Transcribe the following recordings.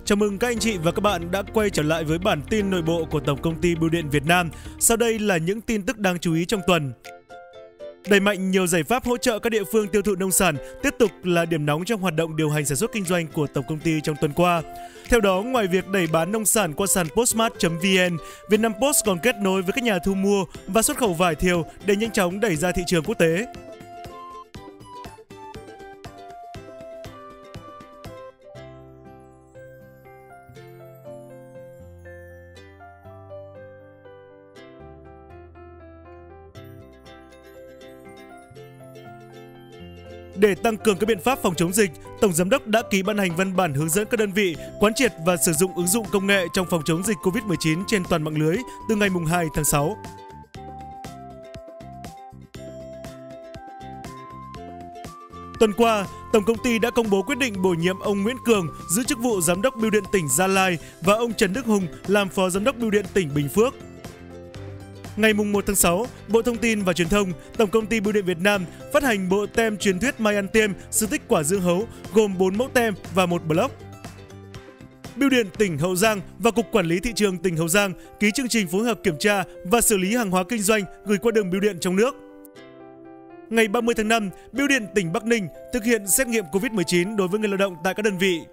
Chào mừng các anh chị và các bạn đã quay trở lại với bản tin nội bộ của Tổng công ty Bưu điện Việt Nam. Sau đây là những tin tức đáng chú ý trong tuần. Đẩy mạnh nhiều giải pháp hỗ trợ các địa phương tiêu thụ nông sản tiếp tục là điểm nóng trong hoạt động điều hành sản xuất kinh doanh của Tổng công ty trong tuần qua. Theo đó, ngoài việc đẩy bán nông sản qua sàn postmart.vn, Vietnam Post còn kết nối với các nhà thu mua và xuất khẩu vải thiều để nhanh chóng đẩy ra thị trường quốc tế. Để tăng cường các biện pháp phòng chống dịch, Tổng Giám đốc đã ký ban hành văn bản hướng dẫn các đơn vị quán triệt và sử dụng ứng dụng công nghệ trong phòng chống dịch Covid-19 trên toàn mạng lưới từ ngày 2 tháng 6. Tuần qua, Tổng công ty đã công bố quyết định bổ nhiệm ông Nguyễn Cường giữ chức vụ Giám đốc Bưu điện tỉnh Gia Lai và ông Trần Đức Hùng làm Phó Giám đốc Bưu điện tỉnh Bình Phước. Ngày 1 tháng 6, Bộ Thông tin và Truyền thông, Tổng công ty Bưu điện Việt Nam phát hành bộ tem truyền thuyết Mai Ăn Tiêm sự tích quả dương hấu gồm 4 mẫu tem và 1 block. Bưu điện tỉnh Hậu Giang và Cục Quản lý Thị trường tỉnh Hậu Giang ký chương trình phối hợp kiểm tra và xử lý hàng hóa kinh doanh gửi qua đường bưu điện trong nước. Ngày 30 tháng 5, Bưu điện tỉnh Bắc Ninh thực hiện xét nghiệm Covid-19 đối với người lao động tại các đơn vị.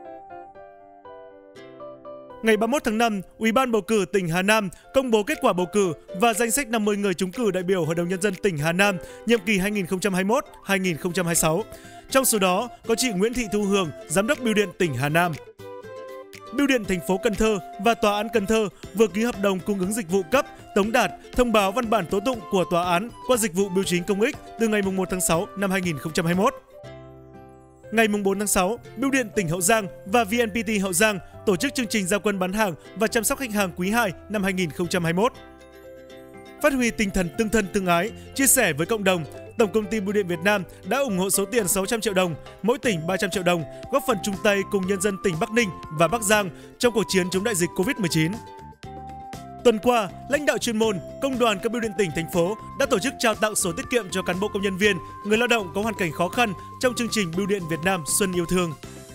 Ngày 31 tháng 5, Ủy ban bầu cử tỉnh Hà Nam công bố kết quả bầu cử và danh sách 50 người trúng cử đại biểu Hội đồng Nhân dân tỉnh Hà Nam nhiệm kỳ 2021-2026. Trong số đó có chị Nguyễn Thị Thu Hường, Giám đốc Bưu điện tỉnh Hà Nam. Bưu điện thành phố Cần Thơ và Tòa án Cần Thơ vừa ký hợp đồng cung ứng dịch vụ cấp, tống đạt, thông báo văn bản tố tụng của tòa án qua dịch vụ bưu chính công ích từ ngày 1 tháng 6 năm 2021. Ngày 4 tháng 6, Bưu điện tỉnh Hậu Giang và VNPT Hậu Giang tổ chức chương trình giao quân bán hàng và chăm sóc khách hàng quý 2 năm 2021. Phát huy tinh thần tương thân tương ái, chia sẻ với cộng đồng, Tổng công ty Bưu điện Việt Nam đã ủng hộ số tiền 600 triệu đồng, mỗi tỉnh 300 triệu đồng, góp phần chung tay cùng nhân dân tỉnh Bắc Ninh và Bắc Giang trong cuộc chiến chống đại dịch Covid-19. Tuần qua, lãnh đạo chuyên môn, công đoàn các bưu điện tỉnh, thành phố đã tổ chức trao tặng sổ tiết kiệm cho cán bộ công nhân viên, người lao động có hoàn cảnh khó khăn trong chương trình Bưu điện Việt Nam Xuân Yêu Thương.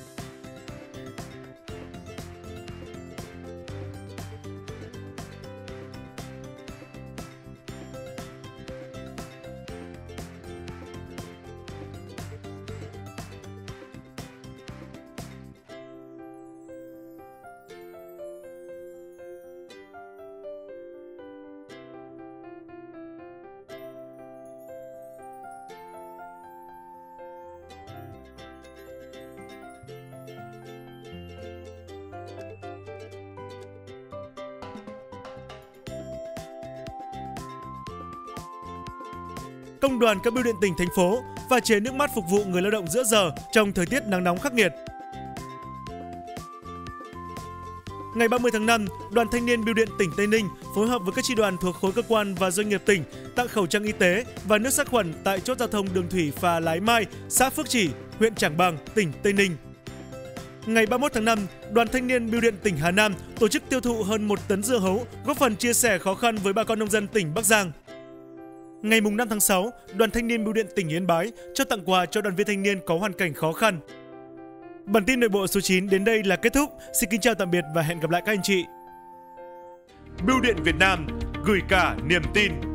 Công đoàn các bưu điện tỉnh, thành phố pha chế nước mát phục vụ người lao động giữa giờ trong thời tiết nắng nóng khắc nghiệt. Ngày 30 tháng 5, Đoàn Thanh niên Bưu điện tỉnh Tây Ninh phối hợp với các chi đoàn thuộc khối cơ quan và doanh nghiệp tỉnh tặng khẩu trang y tế và nước sát khuẩn tại chốt giao thông đường thủy phà Lái Mai, xã Phước Chỉ, huyện Trảng Bàng, tỉnh Tây Ninh. Ngày 31 tháng 5, Đoàn Thanh niên Bưu điện tỉnh Hà Nam tổ chức tiêu thụ hơn 1 tấn dưa hấu, góp phần chia sẻ khó khăn với bà con nông dân tỉnh Bắc Giang. Ngày 5 tháng 6, Đoàn Thanh niên Bưu điện tỉnh Yên Bái cho tặng quà cho đoàn viên thanh niên có hoàn cảnh khó khăn. Bản tin nội bộ số 9 đến đây là kết thúc. Xin kính chào tạm biệt và hẹn gặp lại các anh chị. Bưu điện Việt Nam gửi cả niềm tin.